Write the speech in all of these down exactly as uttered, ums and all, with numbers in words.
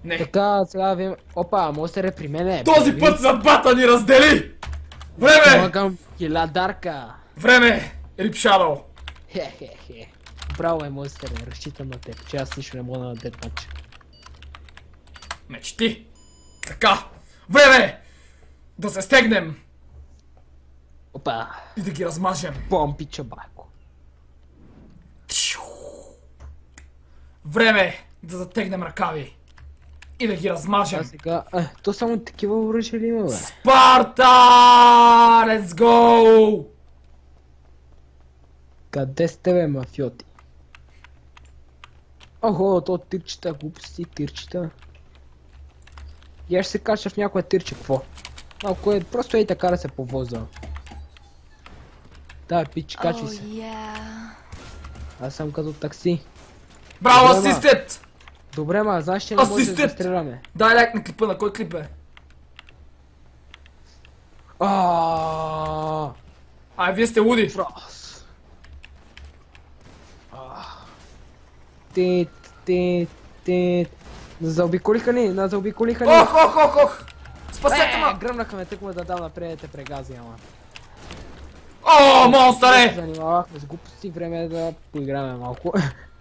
Не. Така, сега вим... Опа, монстър е при мене. Този път съдбата ни раздели! Време! Помагам хилядарка. Време! Рип Шадоу. Хе-хе-хе. Браво е, монстър, разчитам на теб, че аз нищо не мога да дадем матч. Мечти! Така! Време! Да се стегнем! Опа. И да ги размажем. Помпи чабако. Време! Да затегнем ръкави. И да ги размажем. А сега... А, то само такива оръжия ли има, бе? Спарта! Let's go! Къде сте, бе, мафиоти? Охо, то тирчета, глупости, тирчета. Я ще се кача в някоя тирче, какво? Малко е, просто ей така да се повоза. Да, пич, качвай се. Аз съм като такси. Браво, Добре, ма. асистент! Добре, ма, знаеш, че не може да Асистент! стреляме. Дай лайк на клипа, на кой клип е? Аааа. Ай, вие сте луди. Фрос. Тит, тит, тит. Заобиколиха ни, на заобиколиха ни. Ох, ох, ох, ох! Спасете Е, ме! гръмнаха ме, тък му да дам напред да те прегази, ама. О, Се монстъре! занимавахме с глупости, време е да поиграме малко.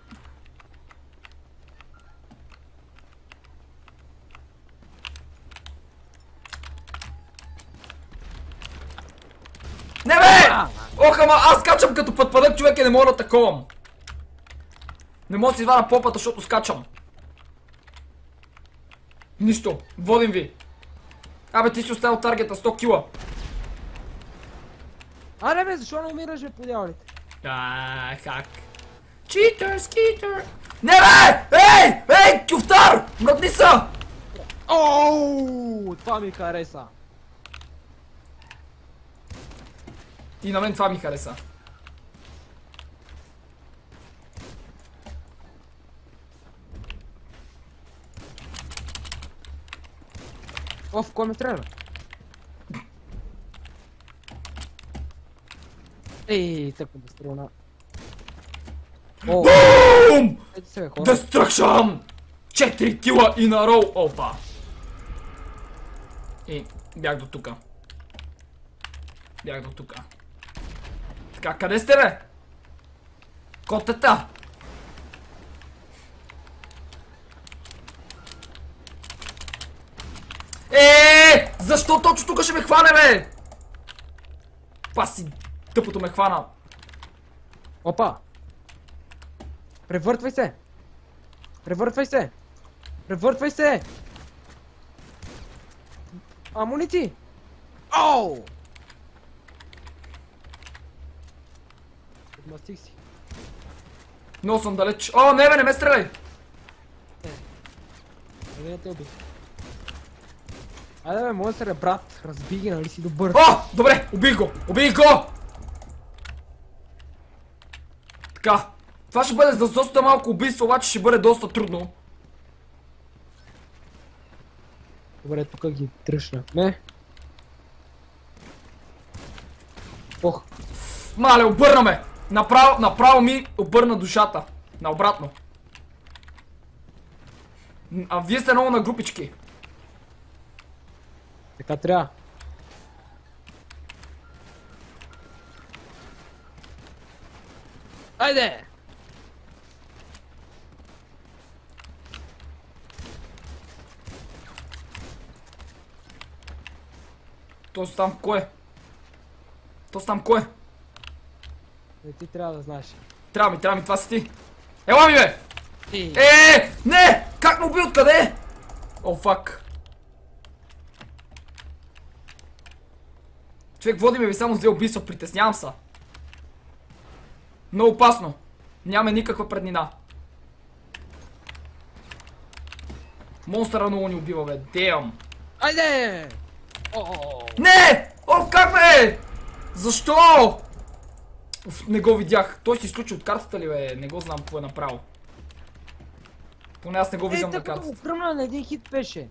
Не бе! Ох, ама аз скачам като пътпадък, човек, и не мога да таковам. Не мога да си извадя попата, защото скачам. Нищо, водим ви. Абе, ти си оставил таргета, сто кила. Аре бе, защо не умираш, бе, по дяволите? А, как? Читър, скитър. Не бе! Ей! Ей, кюфтар! Мръдни са! Оу, това ми хареса. И на мен това ми хареса. Оф, кой ме трябва? Ей, тъпо да стрелна. О, Бум! ето се, бе, хора. Дестръкшън! Четири кила и на рол, опа! И бях до тука. Бях до тука. Така, къде сте, бе? Котета! Е, защо точно тук ще ме хване, бе? Паси, тъпото ме хвана. Опа! Превъртвай се! Превъртвай се! Превъртвай се! Амуници! Оу! Отмастих си. Много съм далеч. О, не, бе, не ме стреляй! Айде не те убих. Айде бе, монстър е, брат. Разби ги, нали си добър? О, добре, убих го! Убих го! Така. Това ще бъде за доста малко убийство, обаче ще бъде доста трудно. Добре, тук ги тръщнахме. Ох, Мале, обърна ме! Направо, направо ми обърна душата. Наобратно. А вие сте много на групички. така трябва. Айде! Този там кой е? Този там кой е? Не ти трябва да знаеш. Трябва ми, трябва ми, това си ти. Ела ми, бе! Ей. Е, не! Как ме уби, откъде? О, фак. Човек, води ме ви само с две убийства, притеснявам се. Много опасно. Нямаме никаква преднина. Монстъра много ни убива, бе. Damn. Айде! О! Не! О, как бе? Защо? Уф, не го видях. Той се изключи от картата ли, бе? Не го знам какво е направил. Поне аз не го виждам на Ей, тъпото картата. го кръмна на един хит беше.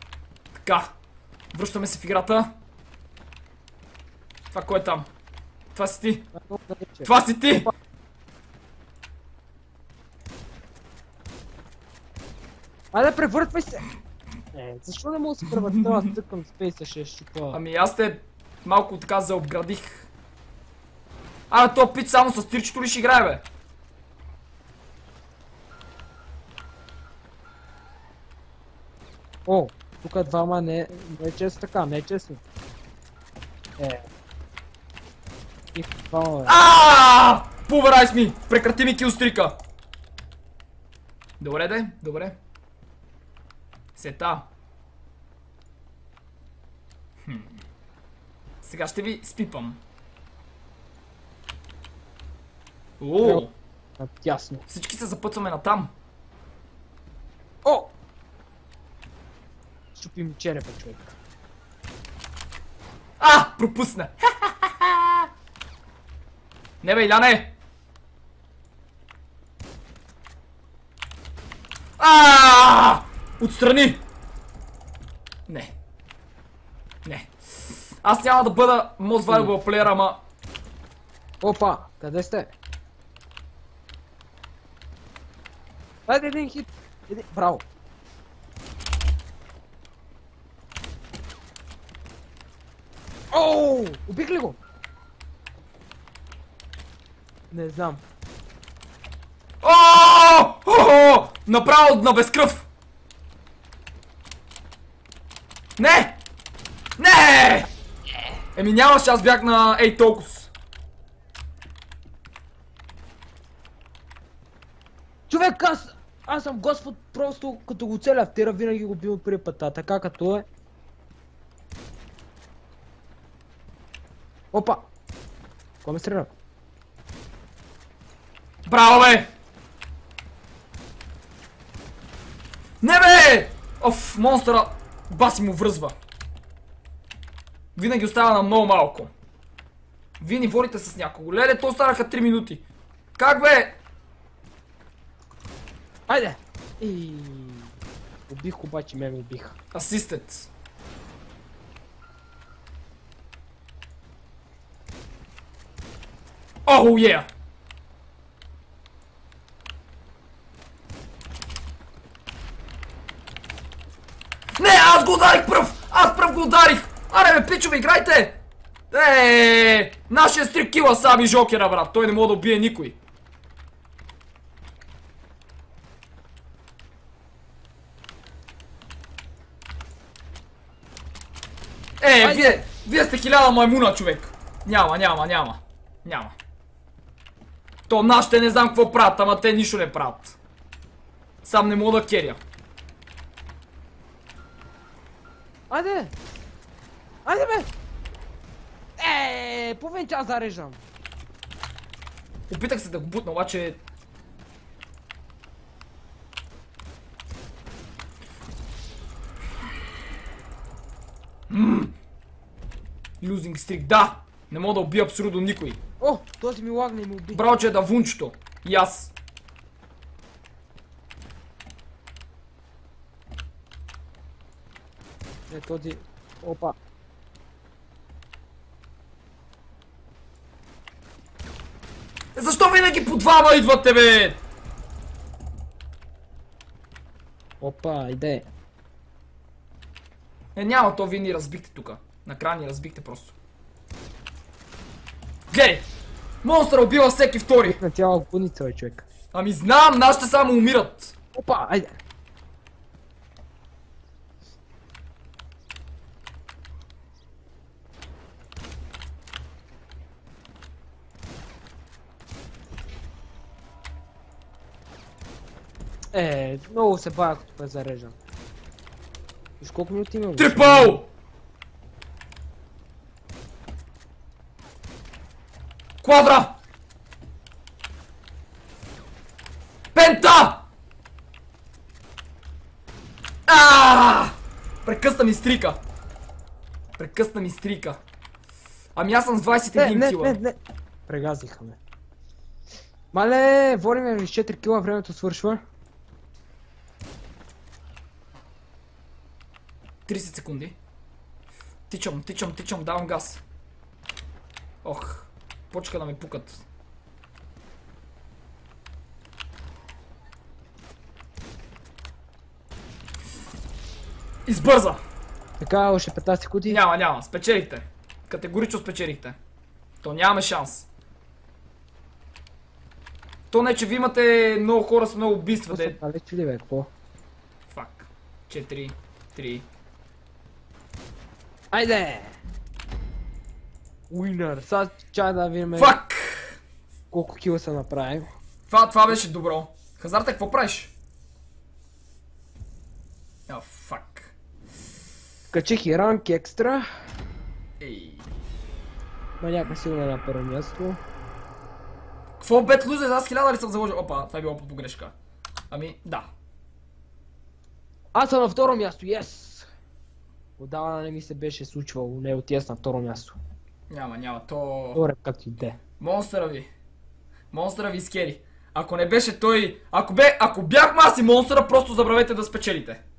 Така. Връщаме се в играта. Това кой е там? Това си ти. Това е много далече. Това си ти! Айде, превъртвай се! Е, защо не мога да се превъртва? Аз тъкам спейса, ще щупа. Ами аз те малко така заобградих. А, то пич само с тирчето ли ще играе, бе? О, тук двама не, не е честно така, не е честно. Е. И двама, бе. Аааа! Pulverize ми! Прекрати ми килстрика! Добре, де, добре. Сета. Хм. Сега ще ви спипам. О! Ясно. Всички се запътваме натам. О! Щупи ми черепа, човек. А! Пропусна! Не бе, Иляне! А! Отстрани! Не. Не. Аз няма да бъда most valuable player, ама... Опа, къде сте? Айде един хит. Един... Браво. Оу! Убих ли го? Не знам. О! О! Направо на безкръв! Не! Не! Еми нямаш, аз бях на ей толкова. Човек, аз... Аз съм Господ, просто като го целя в тира, винаги го бил при пъта, така като е. Опа! Кой ме стреля? Браво, бе! Не, бе! Оф, монстъра баси му връзва. Винаги остава на много малко. Вие ни водите с някого. Леле, то останаха три минути. Как, бе? Айде! И... Убих, обаче ме ме убиха. Асистент. Оу, е! Не, аз го ударих пръв! Аз пръв го ударих! Аре, бе, пичове, играйте! Еее! Нашия стрик кила саби жокера, брат. Той не може да убие никой. Е, вие, вие сте хиляда маймуна, човек. Няма, няма, няма. Няма. То нашите не знам какво правят, ама те нищо не правят. Сам не мога да керя. Айде! Айде, бе! Еее, половин час зареждам. Опитах се да го бутна, обаче... Ммм! Losing streak, да! Не мога да убия абсолютно никой. О, този ми лагна и ми уби. Браво, че е да вунчето. И аз. Е, този... Опа. Защо винаги по двама идвате, бе? Опа, иде. Е, няма, то вие ни разбихте тука. Накрая ни разбихте просто. Гледай! Монстър убива всеки втори! На цяла гуница, бе, човек. Ами знам, нашите само умират. Опа, айде. Е, много се бая, като ме зареждам. Виж колко минути имам? Трипъл! Квадра! Пента! Аааа! Прекъсна ми стрика. Прекъсна ми стрика. Ами аз съм с двайсет и един не, кила. не, не, не. Прегазиха ме. Мале, водим ми с четири кила, времето свършва. трийсет секунди. Тичам, тичам, тичам, давам газ. Ох. Почка да ме пукат. Избърза! Така, още петнайсет секунди. Няма, няма, спечелихте. Категорично спечелихте. То нямаме шанс. То не, че ви имате много хора с много убийства, де... Какво са ли, бе, какво? Фак. четири, три. Айде! Уинър! Сега чай да видим Фак! колко кила са направим. Това, това беше добро. Хазарта, какво правиш? А, фак. Качих и ранг екстра. Ей. Маняка сигурно е на първо място. Какво бет лузер? Аз хиляда ли съм заложил? Опа, това е било по погрешка. Ами, да. Аз съм на второ място, ес! Отдавна не ми се беше случвало, не отида на второ място. Няма, няма, то... Добре, както и де. Монстъра ви. Монстъра ви скери. Ако не беше той... Ако, бе... Ако бяхме аз и монстъра, просто забравете да спечелите.